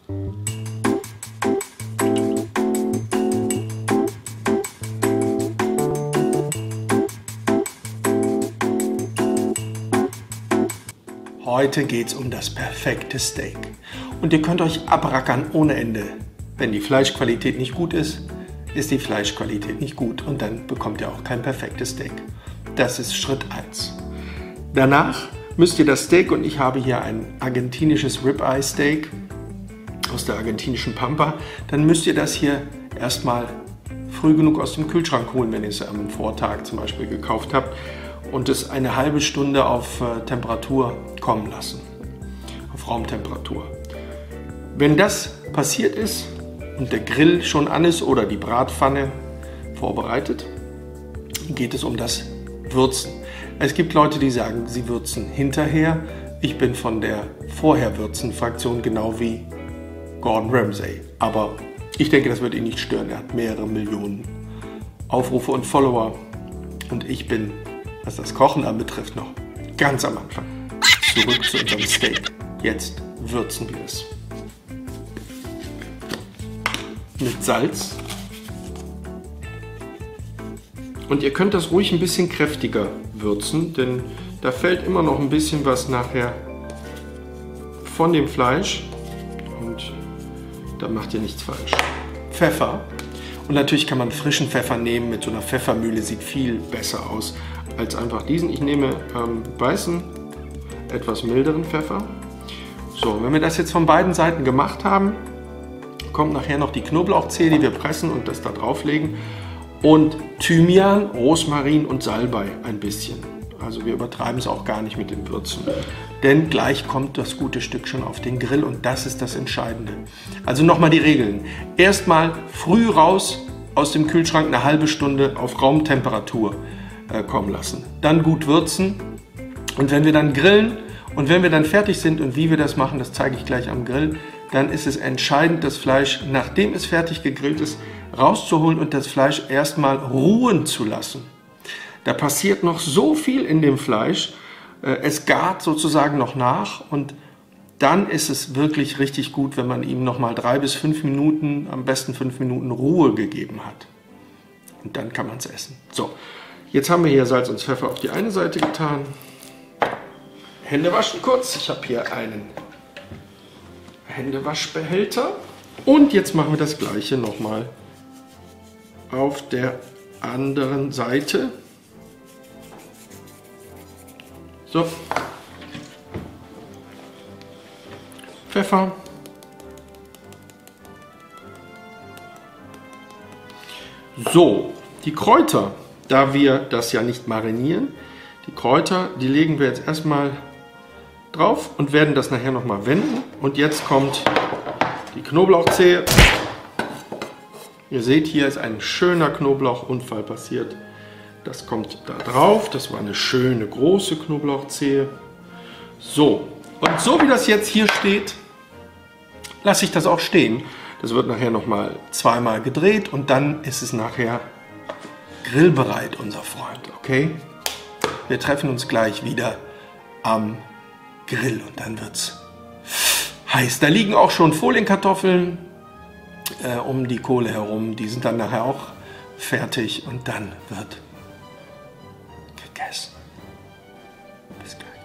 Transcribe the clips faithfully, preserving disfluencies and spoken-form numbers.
Heute geht es um das perfekte Steak. Und ihr könnt euch abrackern ohne Ende. Wenn die Fleischqualität nicht gut ist, ist die Fleischqualität nicht gut und dann bekommt ihr auch kein perfektes Steak. Das ist Schritt eins. Danach müsst ihr das Steak, und ich habe hier ein argentinisches Ribeye Steak aus der argentinischen Pampa, dann müsst ihr das hier erstmal früh genug aus dem Kühlschrank holen, wenn ihr es am Vortag zum Beispiel gekauft habt, und es eine halbe Stunde auf äh, Temperatur kommen lassen, auf Raumtemperatur. Wenn das passiert ist und der Grill schon an ist oder die Bratpfanne vorbereitet, geht es um das Würzen. Es gibt Leute, die sagen, sie würzen hinterher. Ich bin von der Vorher-Würzen-Fraktion, genau wie Gordon Ramsay. Aber ich denke, das wird ihn nicht stören. Er hat mehrere Millionen Aufrufe und Follower. Und ich bin, was das Kochen anbetrifft, noch ganz am Anfang. Zurück zu unserem Steak. Jetzt würzen wir es. Mit Salz. Und ihr könnt das ruhig ein bisschen kräftiger würzen, denn da fällt immer noch ein bisschen was nachher von dem Fleisch und da macht ihr nichts falsch. Pfeffer. Und natürlich kann man frischen Pfeffer nehmen, mit so einer Pfeffermühle, sieht viel besser aus als einfach diesen. Ich nehme ähm, weißen, etwas milderen Pfeffer. So, wenn wir das jetzt von beiden Seiten gemacht haben, kommt nachher noch die Knoblauchzehe, die wir pressen und das da drauflegen. Und Thymian, Rosmarin und Salbei ein bisschen. Also wir übertreiben es auch gar nicht mit dem Würzen. Denn gleich kommt das gute Stück schon auf den Grill und das ist das Entscheidende. Also nochmal die Regeln. Erstmal früh raus aus dem Kühlschrank, eine halbe Stunde auf Raumtemperatur äh, kommen lassen. Dann gut würzen und wenn wir dann grillen und wenn wir dann fertig sind und wie wir das machen, das zeige ich gleich am Grill, dann ist es entscheidend, das Fleisch, nachdem es fertig gegrillt ist, rauszuholen und das Fleisch erstmal ruhen zu lassen. Da passiert noch so viel in dem Fleisch, es gart sozusagen noch nach und dann ist es wirklich richtig gut, wenn man ihm noch mal drei bis fünf Minuten, am besten fünf Minuten Ruhe gegeben hat. Und dann kann man es essen. So, jetzt haben wir hier Salz und Pfeffer auf die eine Seite getan. Hände waschen kurz. Ich habe hier einen Händewaschbehälter. Und jetzt machen wir das gleiche nochmal auf der anderen Seite. So. Pfeffer. So, die Kräuter, da wir das ja nicht marinieren, die Kräuter, die legen wir jetzt erstmal drauf und werden das nachher nochmal wenden. Und jetzt kommt die Knoblauchzehe. Ihr seht, hier ist ein schöner Knoblauchunfall passiert. Das kommt da drauf. Das war eine schöne große Knoblauchzehe. So, und so wie das jetzt hier steht, lasse ich das auch stehen. Das wird nachher nochmal zweimal gedreht und dann ist es nachher grillbereit, unser Freund. Okay? Wir treffen uns gleich wieder am Grill und dann wird es heiß. Da liegen auch schon Folienkartoffeln äh, um die Kohle herum. Die sind dann nachher auch fertig und dann wird gegessen. Bis gleich.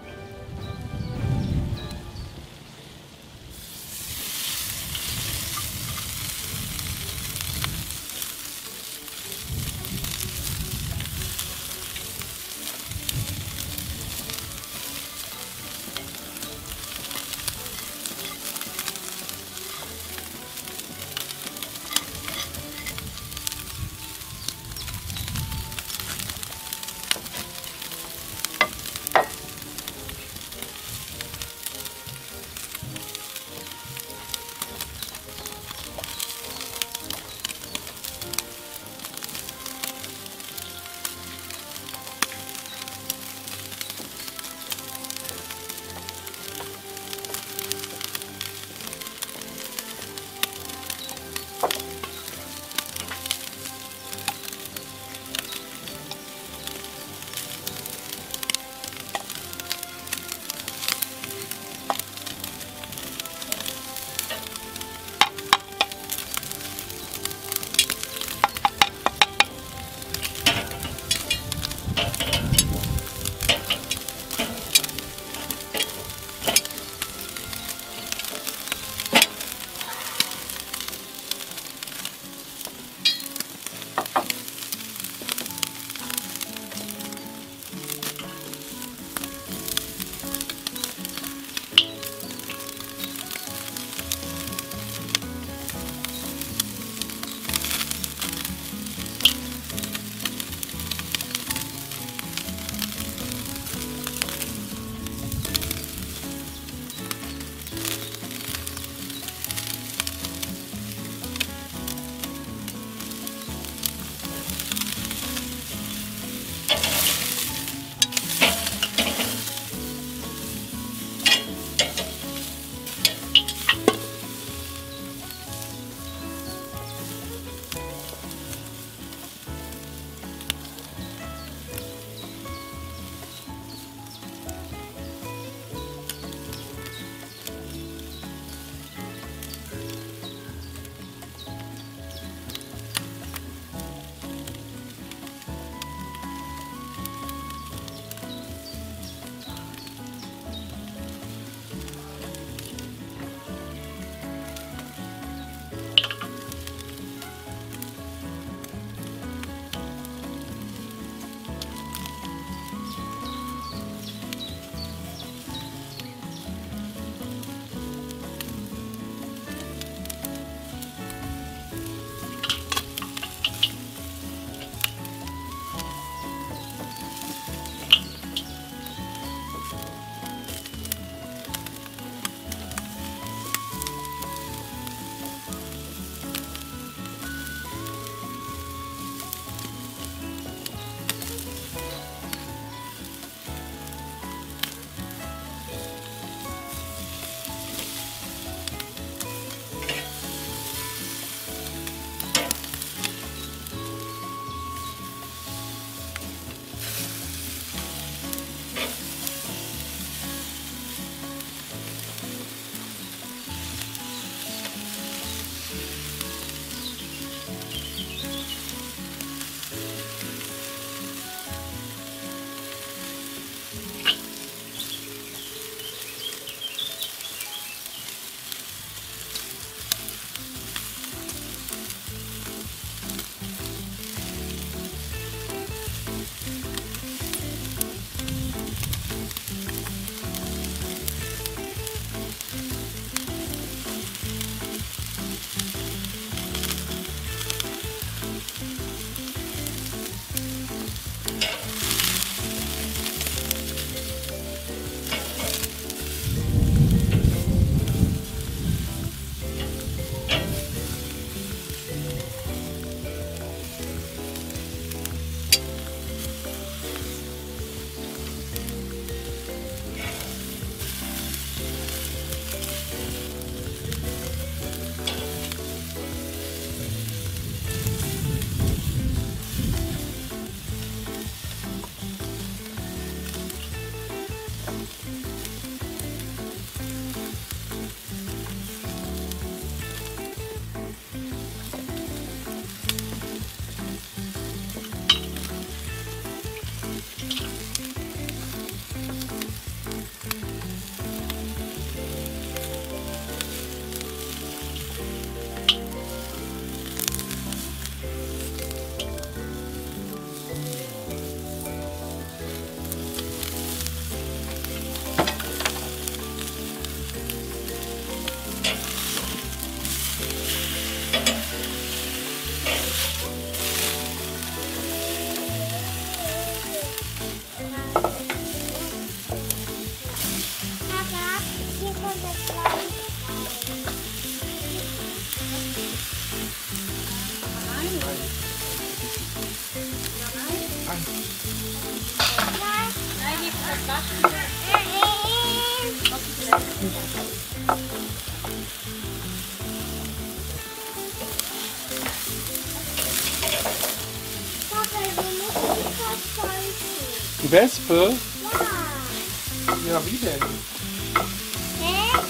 Wespe? Ja. Ja, wie denn? Hä?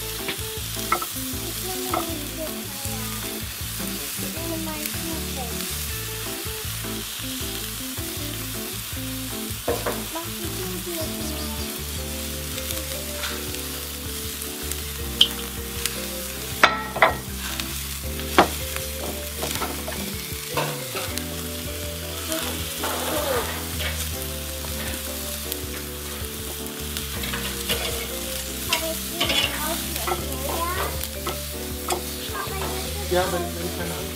Ich nehme diese Eier. Ich nehme meinen Kuchen. Mach die Tüte. Ja, wenn, wenn keine